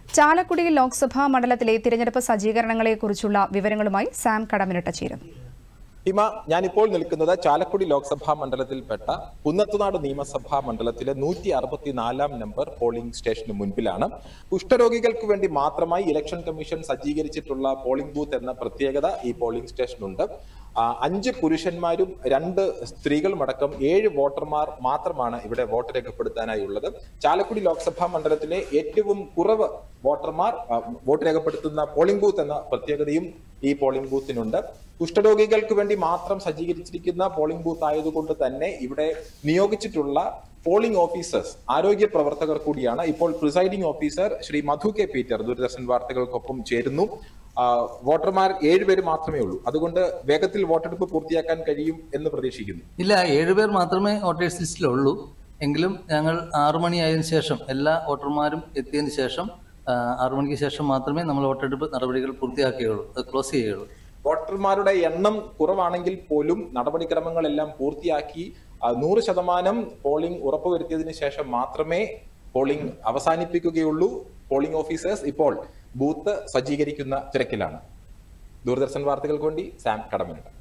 ചാലക്കുടി ലോക്സഭാ മണ്ഡലത്തിലെ തിരഞ്ഞെടുപ്പ് സജ്ജീകരണങ്ങളെക്കുറിച്ചുള്ള വിവരങ്ങളുമായി സാം കടമിനിട്ട ചേരുന്നു. ഹിമ, ഞാനിപ്പോൾ നിൽക്കുന്നത് ചാലക്കുടി ലോക്സഭാ മണ്ഡലത്തിൽപ്പെട്ട കുന്നത്തുനാട് നിയമസഭാ മണ്ഡലത്തിലെ 164 നമ്പർ പോളിംഗ് സ്റ്റേഷന് മുൻപിലാണ്. കുഷ്ഠരോഗികൾക്ക് വേണ്ടി മാത്രമായി ഇലക്ഷൻ കമ്മീഷൻ സജ്ജീകരിച്ചിട്ടുള്ള പോളിംഗ് ബൂത്ത് എന്ന പ്രത്യേകത ഈ പോളിംഗ് സ്റ്റേഷനുണ്ട്. 5 പുരുഷന്മാരും 2 സ്ത്രീകളുമടക്കം 7 വോട്ടർമാർ മാത്രമാണ് ഇവിടെ വോട്ട് രേഖപ്പെടുത്താനായി ഉള്ളത്. ചാലക്കുടി ലോക്സഭാ മണ്ഡലത്തിലെ ഏറ്റവും കുറവ് വോട്ടർമാർ വോട്ട് രേഖപ്പെടുത്തുന്ന പോളിംഗ് ബൂത്ത് എന്ന പ്രത്യേകതയും ഈ പോളിംഗ് ബൂത്തിനുണ്ട്. കുഷ്ഠരോഗികൾക്ക് വേണ്ടി മാത്രം സജ്ജീകരിച്ചിരിക്കുന്ന പോളിംഗ് ബൂത്ത് ആയതുകൊണ്ട് തന്നെ ഇവിടെ നിയോഗിച്ചിട്ടുള്ള പോളിംഗ് ഓഫീസേഴ്സ് ആരോഗ്യ പ്രവർത്തകർ കൂടിയാണ്. ഇപ്പോൾ presiding officer Shri Madhu K Peter Doordarshan വാർത്തകൾക്കൊപ്പം ചേരുന്നു. വോട്ടർമാർ 7 പേര് മാത്രമേ ഉള്ളൂ. അതുകൊണ്ട് വേഗത്തിൽ വോട്ടെടുപ്പ് പൂർത്തിയാക്കാൻ കഴിയും എന്ന് പ്രതീക്ഷിക്കുന്നു. ഇല്ല, 7 പേർ മാത്രമേ വോട്ടേഴ്സ് ലിസ്റ്റിലുള്ളൂ. എങ്കിലും ഞങ്ങൾ 6 മണിയായതിനു ശേഷം എല്ലാ വോട്ടർമാരും എത്തിയതിനു ശേഷം 6 മണിക്ക് ശേഷം മാത്രമേ നമ്മൾ വോട്ടെടുപ്പ് നടപടികൾ പൂർത്തിയാക്കുകയുള്ളൂ, അത് ക്ലോസ് ചെയ്യുകയുള്ളൂ. വോട്ടർമാരുടെ എണ്ണം കുറവാണെങ്കിൽ പോലും നടപടിക്രമങ്ങളെല്ലാം പൂർത്തിയാക്കി 100% പോളിംഗ് ഉറപ്പുവരുത്തിയതിനു ശേഷം മാത്രമേ പോളിംഗ് അവസാനിപ്പിക്കുകയുള്ളൂ. പോളിംഗ് ഓഫീസേഴ്സ് ഇപ്പോൾ ബൂത്ത് സജ്ജീകരിക്കുന്ന തിരക്കിലാണ്. ദൂരദർശൻ വാർത്തകൾക്ക് വേണ്ടി സാം കടമനിട്ട.